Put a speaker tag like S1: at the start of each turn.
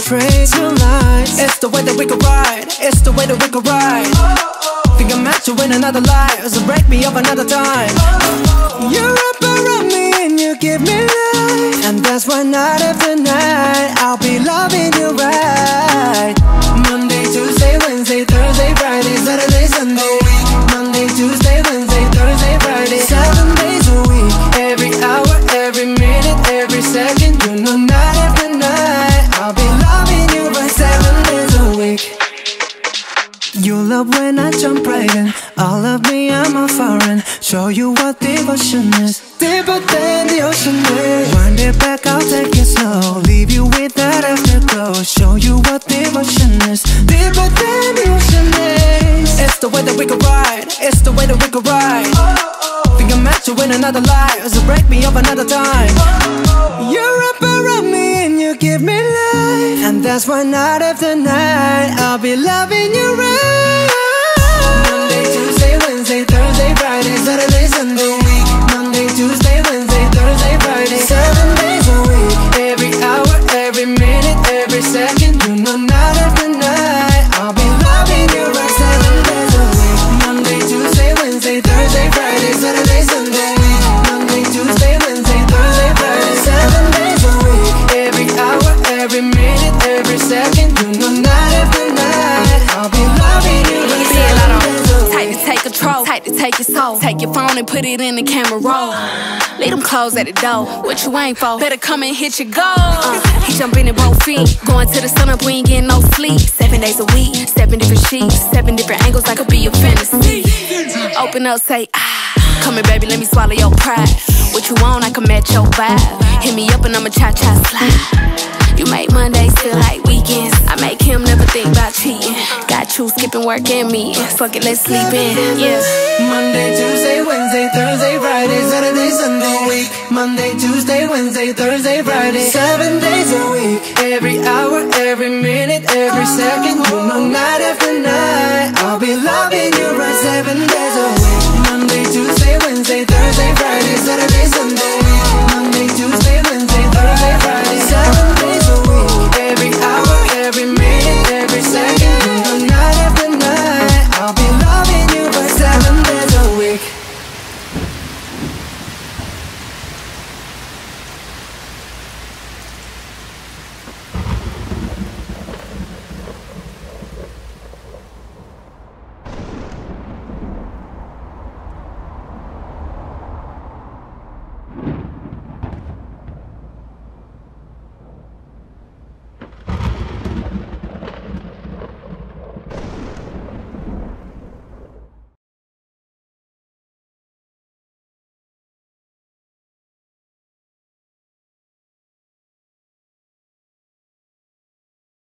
S1: trade tonight. It's the way that we could ride. It's the way that we could ride. Think I met you in another life, so break me up another time. You wrap around me and you give me life, and that's why night after night I'll be loving you right. Monday, Tuesday, Wednesday, Thursday, Friday, Saturday, Sunday. Monday, Tuesday, Wednesday, Thursday, Friday, 7 days a week. Every hour, every minute, every second. You know night after night I'll be loving you right 7 days a week. You love when I jump right in. All of me, I'm a foreign. Show you what devotion is. Deeper than the ocean is. Wind it back, I'll take it slow. Leave you with that afterglow. Show you what devotion is. Deeper than the ocean is. It's the way that we could ride. It's the way that we could ride. Think I met you in another life, so break me up another time. You wrap around me and you give me life, and that's why night after night I'll be loving you right. Monday, Tuesday, Wednesday, Thursday, Friday, Saturday, Sunday. Monday, Tuesday, Wednesday, Thursday, Friday, 7 days a week. Every hour, every minute, every second. You know night after night I'll be loving you right 7 days a week. Monday, Tuesday, Wednesday, Thursday, Friday, Saturday, Sunday. Monday, Tuesday, Wednesday, Thursday, Friday, 7 days a week. Every hour, every minute, every second. You know night after night I'll be loving you right 7 days a week.
S2: Tight to take control, tight to take your soul. Take your phone and put it in the camera roll. Leave them clothes at the door. What you ain't for? Better come and hit your goal. He jumping in both feet. Going to the sun up, we ain't getting no sleep. 7 days a week, 7 different sheets, 7 different angles, that could be a fantasy. Open up, say ah. Come here, baby, let me swallow your pride. What you want, I can match your vibe. Hit me up and I'ma cha-cha slide. You make Mondays feel like weekends. I make him never think about cheating. Got you skipping work and me. Fuck it, let's sleep in, yeah.
S1: Monday, Tuesday, Wednesday, Thursday, Friday, Saturday, Sunday. Monday, Tuesday, Wednesday, Thursday, Friday, 7 days a week. Every hour, every minute, every second.